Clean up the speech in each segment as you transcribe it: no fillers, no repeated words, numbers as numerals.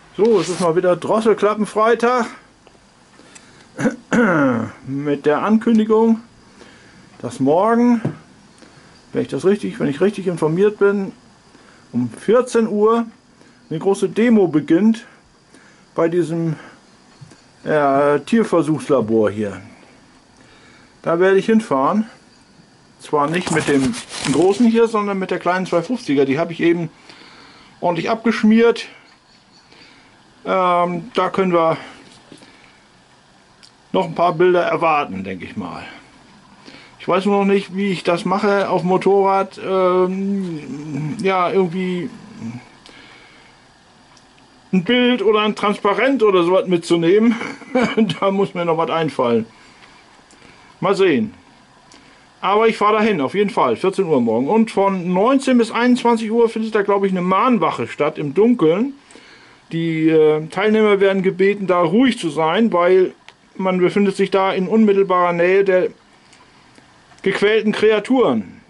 So, es ist mal wieder Drosselklappenfreitag mit der Ankündigung, dass morgen, wenn ich richtig informiert bin, um 14 Uhr eine große Demo beginnt bei diesem Tierversuchslabor hier. Da werde ich hinfahren. Zwar nicht mit dem großen hier, sondern mit der kleinen 250er. Die habe ich eben ordentlich abgeschmiert. Da können wir noch ein paar Bilder erwarten, denke ich mal. Ich weiß nur noch nicht, wie ich das mache auf dem Motorrad. Ja, irgendwie ein Bild oder ein Transparent oder sowas mitzunehmen. Da muss mir noch was einfallen. Mal sehen. Aber ich fahre dahin, auf jeden Fall, 14 Uhr morgen. Und von 19 bis 21 Uhr findet da, glaube ich, eine Mahnwache statt im Dunkeln. Die Teilnehmer werden gebeten, da ruhig zu sein, weil man befindet sich da in unmittelbarer Nähe der gequälten Kreaturen.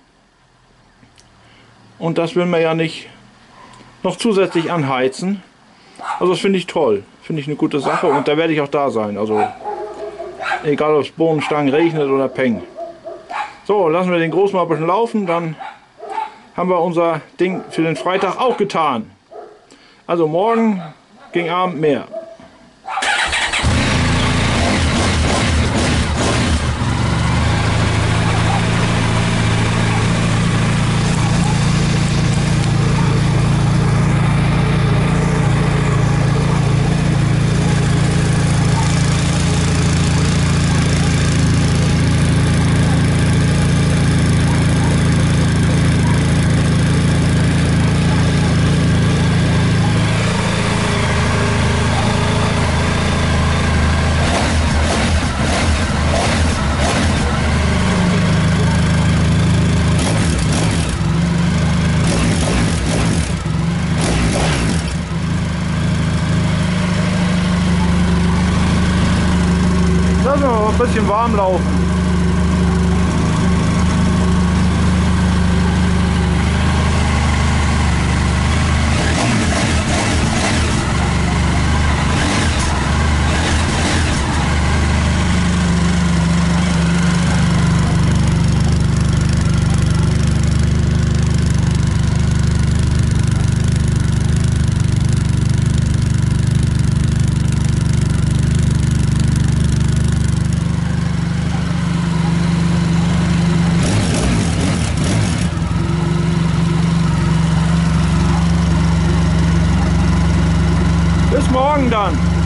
Und das will man ja nicht noch zusätzlich anheizen. Also das finde ich toll, finde ich eine gute Sache und da werde ich auch da sein. Also egal ob es Bohnenstangen regnet oder Peng. So, lassen wir den Großen mal ein bisschen laufen, dann haben wir unser Ding für den Freitag auch getan. Also morgen gegen Abend mehr. Lassen wir mal ein bisschen warm laufen. Bis morgen dann.